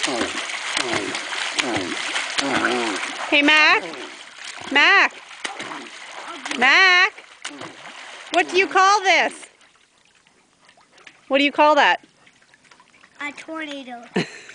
Hey, Mac. Mac. Mac. What do you call this? What do you call that? A tornado.